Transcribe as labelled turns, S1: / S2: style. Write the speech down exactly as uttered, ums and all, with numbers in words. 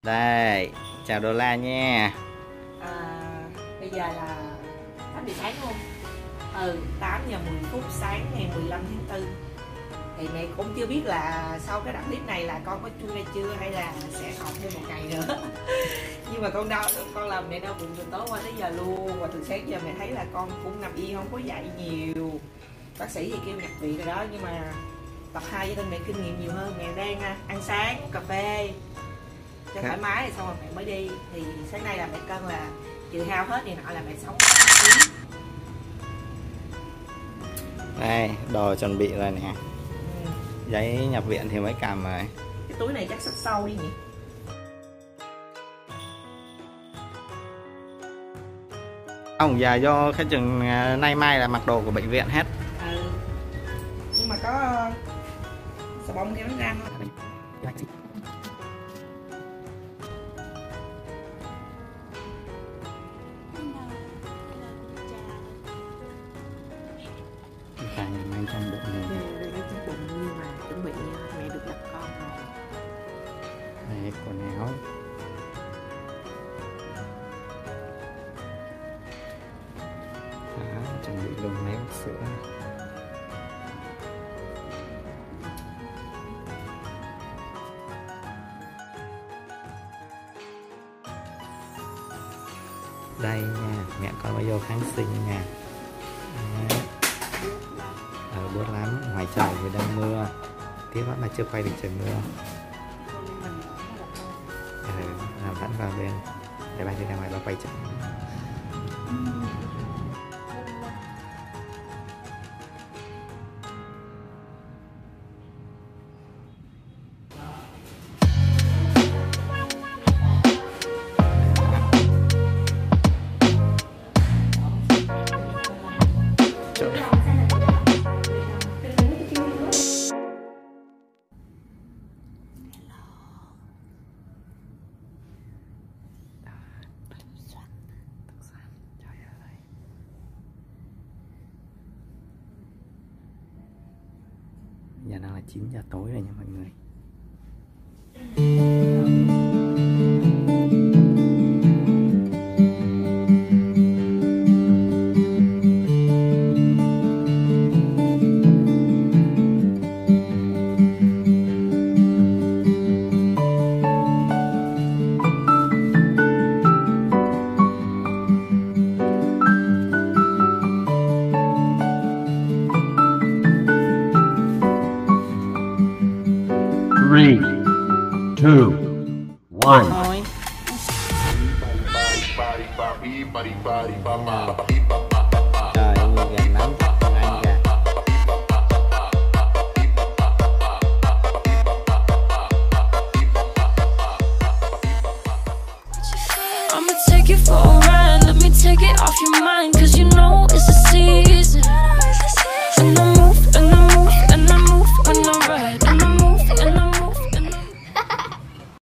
S1: Đây, chào Đô La nha.
S2: À, bây giờ là tám giờ sáng không? Ừ, tám giờ mười phút sáng ngày mười lăm tháng tư. Thì mẹ cũng chưa biết là sau cái đoạn clip này là con có chui ra chưa hay là sẽ học thêm một ngày nữa. Nhưng mà con đau, con làm mẹ đau bụng từ tối qua tới giờ luôn. Và từ sáng giờ mẹ thấy là con cũng nằm yên, không có dậy nhiều. Bác sĩ thì kêu nhập viện rồi đó, nhưng mà tập hai cho nên mẹ kinh nghiệm nhiều hơn. Mẹ đang ăn sáng, cà phê cho thoải mái rồi xong rồi mẹ mới đi. Thì sáng nay là mẹ cân là trừ hao hết thì nọ là mẹ sống ký.
S1: Đây, đồ chuẩn bị rồi nè.
S2: Ừ.
S1: Giấy nhập viện thì mới cầm rồi.
S2: Cái túi này chắc xách sâu đi nhỉ?
S1: Ông già do cái chừng nay mai là mặc đồ của bệnh viện hết.
S2: Ừ. Nhưng mà có xà bông kéo răng thôi.
S1: Phải mang trong bụng này.
S2: Đây là trong bụng nhưng mà chuẩn bị mẹ được gặp con rồi.
S1: Đây, quần áo. Đó, chuẩn bị luôn máy hút sữa. Đây nha, mẹ con mới vô kháng sinh nha. Đó. Ờ, buốt lắm, ngoài trời thì đang mưa. Tiếp mắt mà chưa quay được trời mưa. Ừ, làm vẫn vào bên. Để ba đi ra ngoài ba quay chậm. Giờ đang là chín giờ tối rồi nha mọi người.
S3: Three, two, one.
S1: Thôi. Trời ơi, gần lắm, anh kìa.
S4: I'ma take it for a ride, let me take it off your mind, cause you know it's a season.